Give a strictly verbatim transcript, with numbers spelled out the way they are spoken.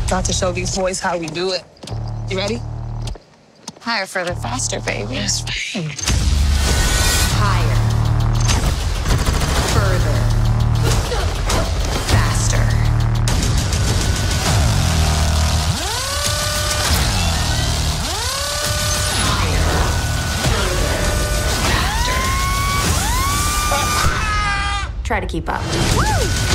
About to show these boys how we do it. You ready? Higher, further, faster, baby. Yes, babe. Higher. Further. Faster. Higher. Further. Faster. Try to keep up. Woo!